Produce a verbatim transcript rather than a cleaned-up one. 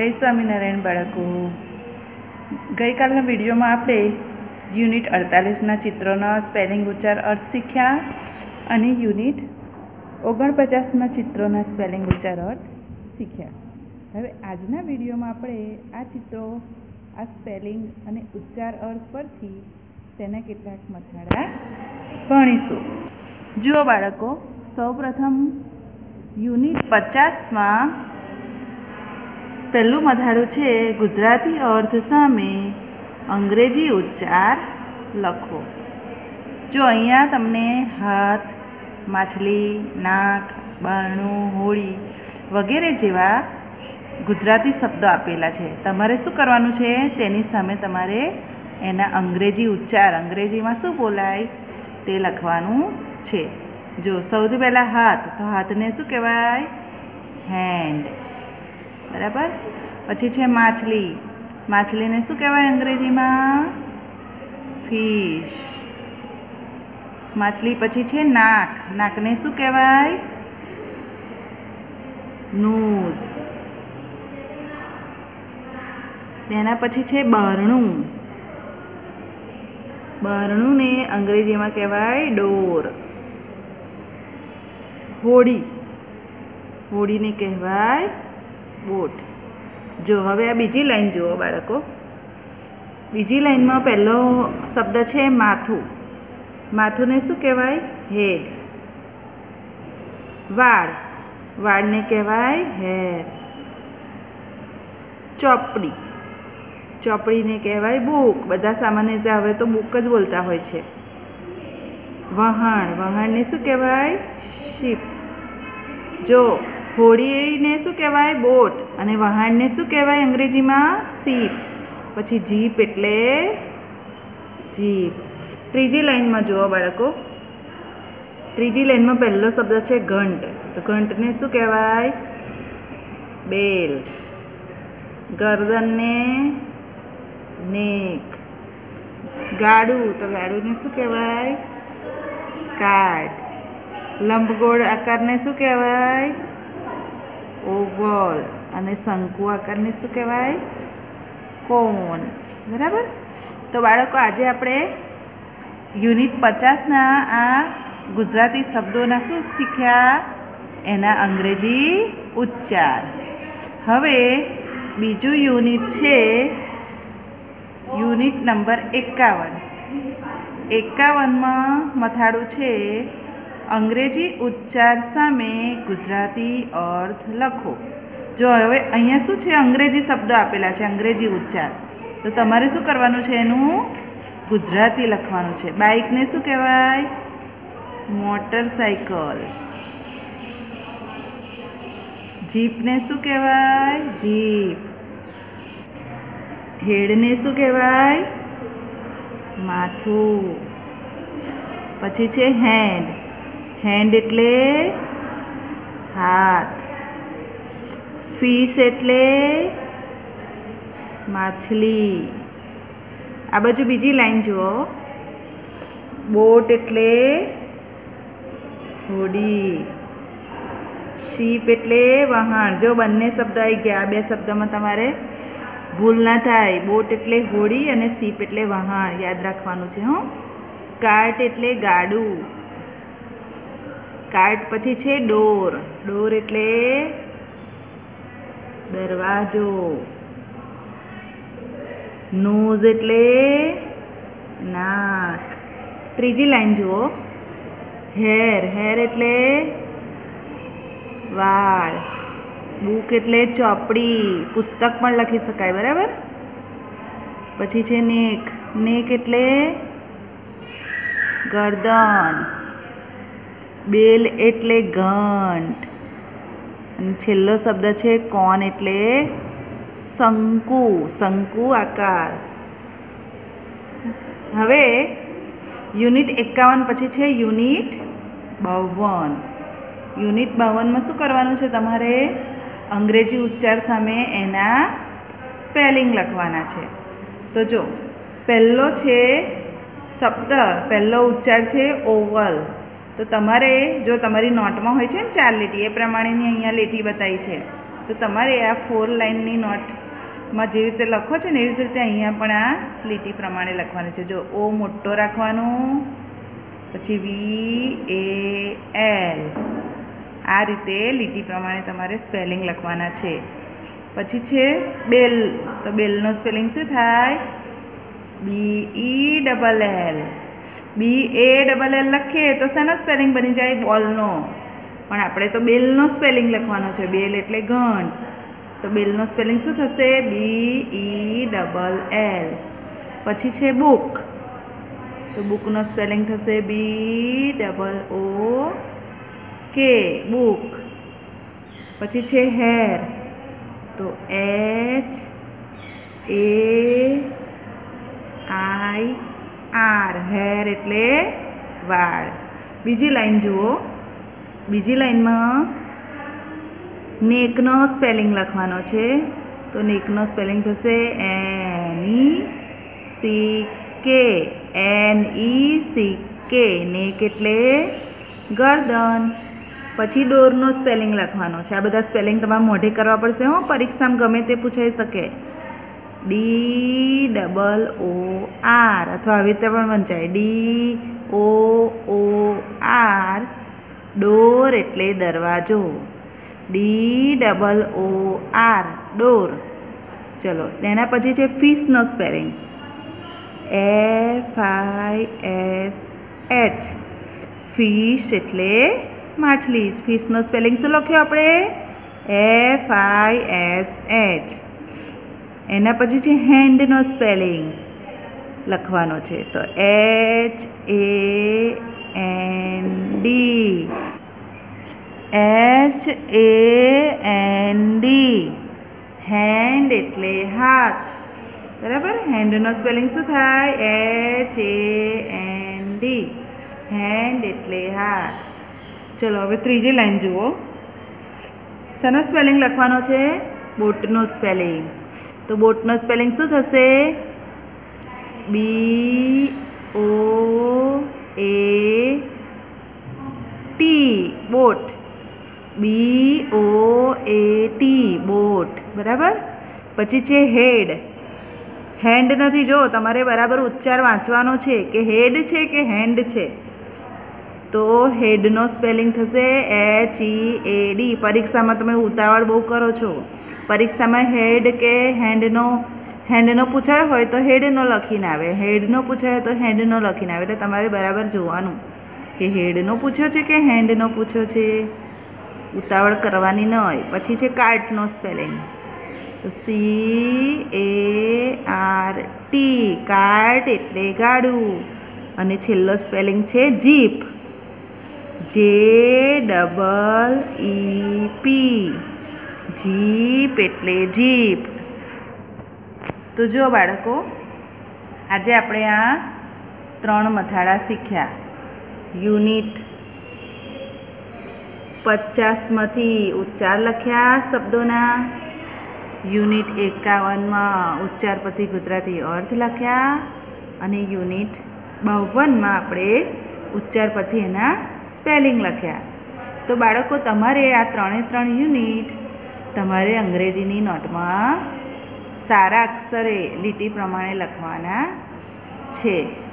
जय स्वामीनारायण बाळको। गई कालना विडियो में आपणे यूनिट अड़तालीस ना चित्रों स्पेलिंग उच्चार अर्थ शीख्या और यूनिट ओगणपचास ना चित्रों स्पेलिंग उच्चार अर्थ शीख्या। हवे आजना विडियो में आपणे आ चित्रों आ स्पेलिंग और उच्चार अर्थ परथी तेना केटलाक मथाड़ा भणीशुं। जुओ बाळको, सौ प्रथम यूनिट पचास में पहलू मथाड़ू है गुजराती अर्थ सामे अंग्रेजी उच्चार लखो। जो अहींया तमने हाथ, माछली, नाक, बारणु, होड़ी वगैरह जेवा गुजराती शब्दों आपेला है। तमारे शुं करवानुं छे, तेनी सामे तमारे एना अंग्रेजी उच्चार अंग्रेजी में शुं बोलाय ते लखवानुं छे। जो सौथी पहला हाथ, तो हाथ ने शुं कहेवाय? हेन्ड, बराबर। पछी छे माछली, माछली ने शुं कहेवाय अंग्रेजी में? फिश। माछली पछी छे नाक, नाक ने शुं कहेवाय? नोज। तेना पछी छे बारणु, बारणु ने अंग्रेजी में कहेवाय डोर। होड़ी, होड़ी ने कहेवाय बोट। जो हवे आ बीजी लाइन जुओ बाळको। बीजी लाइन में पहलो शब्द है माथु, माथु ने शुं कहेवाय? हेड। वाळ, वाळ ने कहेवाय हेर। चोपड़ी, चोपड़ी ने कहेवाय बुक। बधा सामान्य रीते हवे तो बुक ज बोलता होय छे। वहाण, वहाण ने शुं कहेवाय? शीप। जो होड़ी ने शुं कहेवाय? बोट। अने वहाण ने शुं कहेवाय अंग्रेजी में? सीप। पछी जीप एटले जीप। त्रीजी लाइन में जुओ बाळको। त्रीजी लाइन में पहलो शब्द है घंट, तो घंट ने शुं कहेवाय? बेल। गर्दन ने नेक। गाडू, तो गाडू ने शुं कहेवाय? कार्ड। लंबगोળ आकार ने शुं कहेवाय? ओवल। अने शंकु आकार ने शुं कहेवाय? कोन। बराबर। तो बाळको आजे आपणे यूनिट पचास ना आ गुजराती शब्दों शुं शीख्या? एना अंग्रेजी उच्चार। हवे बीजू यूनिट छे यूनिट नंबर एकावन। एकावन में मथाड़ू छे अंग्रेजी उच्चार सामे गुजराती अर्थ लखो। जो हवे अहींया शुं छे, अंग्रेजी शब्दों आपेला छे, अंग्रेजी उच्चार। तो तमारे शुं करवानुं छे? एनुं गुजराती लखवानुं छे। बाइक ने शुं कहेवाय? मोटरसाइकल। जीप ने शुं कहेवाय? जीप। हेड ने शुं कहेवाय? माथुं। पछी छे हेन्ड, हेन्ड एटले हाथ। फिश एटले माछली। आ बाजू बीजी लाइन जुओ। बोट एटले होड़ी। शीप एटले वहाण। जो बंने शब्द आई गया, बे शब्द में तमारे भूल ना थाय। बोट एटले होड़ी अने शीप एटले वहाण, याद राखवानुं छे हो। कार्ट एटले गाडू। कार्ट पछी छे डोर, डोर एटले दरवाजो। नोज एटले नाक। त्रीजी लाइन जुओ। हेर, हेर एटले वाळ। बुक एटले चोपड़ी, पुस्तक पण लखी शकाय, बराबर। पछी छे नेक, नेक एटले गर्दन। बेल एटले घंट। अने छेल्लो शब्द है कोन एटले शंकु, शंकु आकार। हवे यूनिट एकावन पछी छे यूनिट बावन। यूनिट बावन में शुं करवानुं छे तमारे? अंग्रेजी उच्चार सामे एना स्पेलिंग लखवाना छे। तो जो पहलो छे शब्द, पहलो उच्चार छे ओवल। तो तमारे जो तमारी नोट में होय छे ने चार લીટી, ए प्रमाणेनी अहींया લીટી बताई छे। તો તમારે આ ફોર લાઇનની નોટમાં જેવી રીતે લખો છો ને એવી જ રીતે અહીંયા પણ આ લીટી પ્રમાણે લખવાનું છે. જો ઓ મોટો રાખવાનો, પછી વી એ એલ, આ રીતે લીટી પ્રમાણે તમારે સ્પેલિંગ લખવાના છે. પછી છે બેલ, તો બેલનો સ્પેલિંગ શું થાય? B E double L. B A double L લખીએ તો શાનો સ્પેલિંગ બની જાય? બોલનો. પણ આપણે તો બેલનો સ્પેલિંગ લખવાનો છે. બેલ એટલે ઘંટ, તો બેલનો સ્પેલિંગ શું થશે? B E double L. પછી છે બુક, તો બુકનો સ્પેલિંગ થશે બી ડબલ ઓ કે, બુક. પછી છે હેર, તો H A I R, hair એટલે વાળ. બીજી લાઈન જુઓ. બીજી લાઈનમાં નેકનો સ્પેલિંગ લખવાનો છે. તો નેકનો સ્પેલિંગ થશે N E C K, N E C K, neck એટલે ગરદન. પછી ડોરનો સ્પેલિંગ લખવાનો છે. આ બધા સ્પેલિંગ તમારે મોઢે કરવા પડશે હો, પરીક્ષામાં ગમે તે પૂછાઈ શકે. ડી ડબલ ઓ આર, અથવા આવી રીતે પણ વંચાય D O O R. Door એટલે દરવાજો, D double O R, door. ચલો, એના પછી છે ફિશનો spelling, F I S H, fish એટલે માછલી. ફિશનો સ્પેલિંગ શું લખ્યો આપણે? F I S H. એના પછી છે હેન્ડનો સ્પેલિંગ લખવાનો છે, તો H A N D, H A N D. Hand એટલે હાથ, બરાબર. હેન્ડનો સ્પેલિંગ શું થાય? H A N D, hand એટલે હાથ. ચલો હવે ત્રીજી લાઈન જુઓ. શાનો સ્પેલિંગ લખવાનો છે? બોટનો સ્પેલિંગ. તો બોટનો સ્પેલિંગ શું થશે? B O A T, boat. B O A T, boat, બરાબર. પછી છે હેડ. હેન્ડ નથી, જો તમારે બરાબર ઉચ્ચાર વાંચવાનો છે કે હેડ છે કે હેન્ડ છે. તો હેડનો સ્પેલિંગ થશે એચ ઈ એ ડી. પરીક્ષામાં તમે ઉતાવળ બહુ કરો છો. પરીક્ષામાં હેડ કે હેન્ડનો હેન્ડનો પૂછાયો હોય તો હેડનો લખીને આવે, હેડનો પૂછાયો તો હેન્ડનો લખીને આવે. એટલે તમારે બરાબર જોવાનું કે હેડનો પૂછ્યો છે કે હેન્ડનો પૂછ્યો છે. ઉતાવળ કરવાની ન હોય. પછી છે કાર્ટનો સ્પેલિંગ, તો C A R T, cart એટલે ગાડું. અને છેલ્લો સ્પેલિંગ છે jeep, J double E P, jeep એટલે જીપ. તો જો બાળકો, આજે આપણે આ ત્રણ મથાળા શીખ્યા. યુનિટ પચાસમાંથી ઉચ્ચાર લખ્યા શબ્દોના, યુનિટ એકાવનમાં ઉચ્ચાર પરથી ગુજરાતી અર્થ લખ્યા, અને યુનિટ બાવનમાં આપણે ઉચ્ચાર પરથી એના સ્પેલિંગ લખ્યા. તો બાળકો, તમારે આ ત્રણે ત્રણ યુનિટ તમારે અંગ્રેજીની નોટમાં સારા અક્ષરે લીટી પ્રમાણે લખવાના છે.